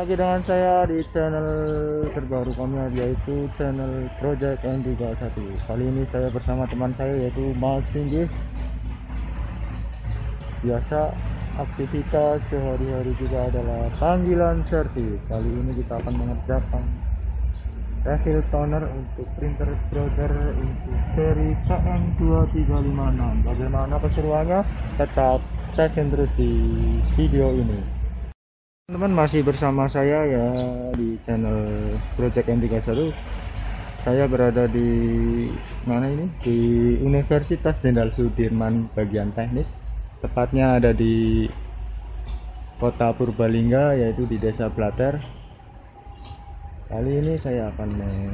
lagi dengan saya di channel terbaru kami, yaitu channel Project N31. Kali ini saya bersama teman saya, yaitu Mas Singgih. Biasa aktivitas sehari-hari kita adalah panggilan servis. Kali ini kita akan mengerjakan refill toner untuk printer browser untuk seri KM2356. Bagaimana keseruannya? Tetap stay tune terus di video ini. Teman-teman, masih bersama saya ya di channel Project N31. Saya berada di mana ini? Di Universitas Jenderal Sudirman bagian teknik. Tepatnya ada di Kota Purbalingga, yaitu di Desa Blater. Kali ini saya akan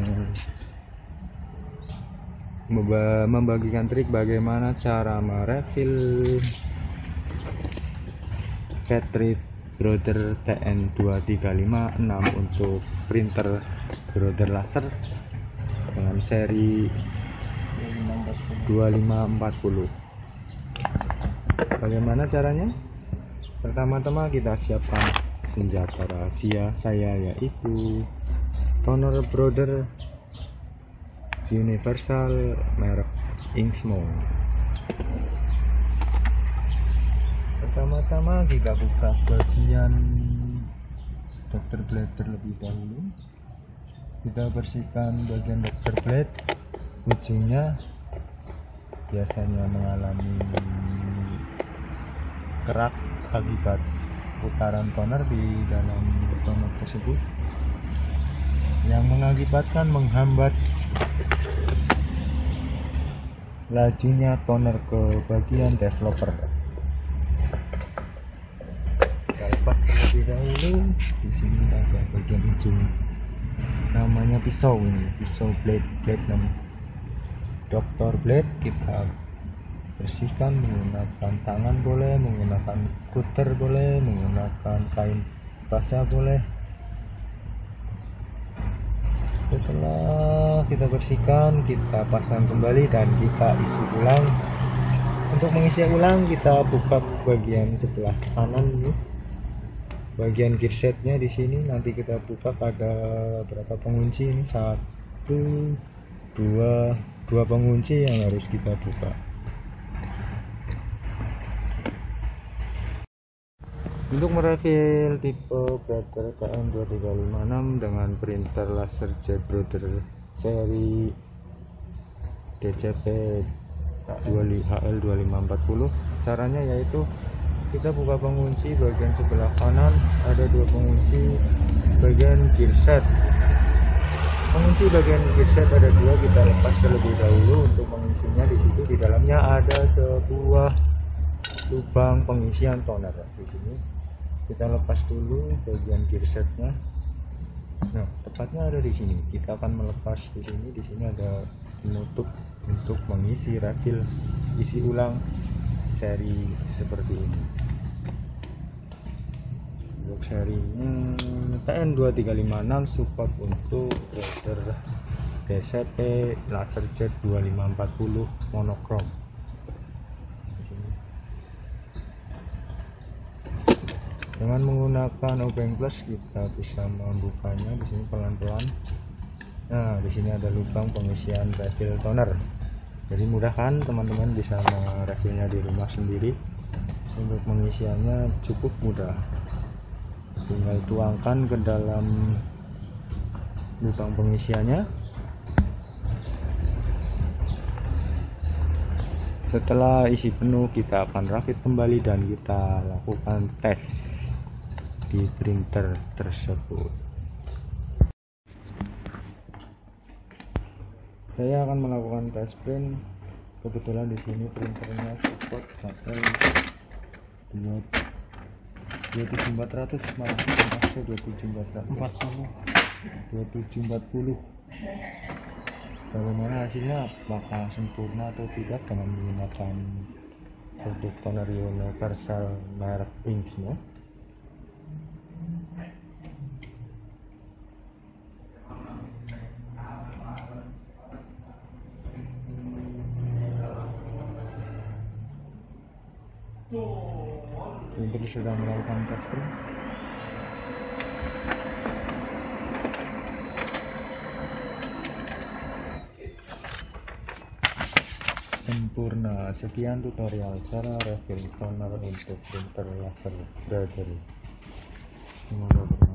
membagikan trik bagaimana cara merefill cartridge browser TN2356 untuk printer browser laser dengan seri 2540. Bagaimana caranya? Pertama-tama kita siapkan senjata rahasia saya, yaitu toner browser universal merek Inksmo. Pertama-tama kita buka bagian dokter blade terlebih dahulu. Kita bersihkan bagian dokter blade. Ujungnya biasanya mengalami kerak akibat putaran toner di dalam toner tersebut, yang mengakibatkan menghambat lajunya toner ke bagian developer. Lepas terlebih dahulu, di sini ada bagian ujung, namanya pisau. Ini pisau blade dokter blade. Kita bersihkan menggunakan tangan boleh, menggunakan cutter boleh, menggunakan kain basah boleh. Setelah kita bersihkan, kita pasang kembali dan kita isi ulang. Untuk mengisi ulang, kita buka bagian sebelah kanan ini. Bagian gearsetnya di sini nanti kita buka, ada berapa pengunci ini? Dua pengunci yang harus kita buka. Untuk merefill tipe browser KM2356 dengan printer laser jet browser seri DCP HL2540, caranya yaitu kita buka pengunci bagian sebelah kanan, ada dua pengunci bagian gearset. Pengunci bagian gearset ada dua, kita lepas terlebih dahulu. Untuk mengisinya, di situ di dalamnya ada sebuah lubang pengisian toner. Di sini kita lepas dulu bagian gearsetnya. Nah, tepatnya ada di sini. Kita akan melepas di sini. Di sini ada penutup untuk mengisi refill isi ulang seri seperti ini. Untuk serinya TN2356 support untuk browser DCP LaserJet 2540 monokrom. Dengan menggunakan obeng plus kita bisa membukanya di sini pelan-pelan. Nah, di sini ada lubang pengisian refill toner. Jadi mudah kan teman-teman, bisa merefillnya di rumah sendiri. Untuk mengisiannya cukup mudah, tinggal tuangkan ke dalam lubang pengisiannya. Setelah isi penuh, kita akan rakit kembali dan kita lakukan tes di printer tersebut. Saya akan melakukan tes print. Kebetulan di sini printernya support sampai 27400, malah 2740. Bagaimana hasilnya, apakah sempurna atau tidak dengan menggunakan produk toner universal merek Inksmo? Printer sudah melakukan testing. sempurna. Sekian tutorial cara refill toner untuk printer laser Brother. Semoga bermanfaat.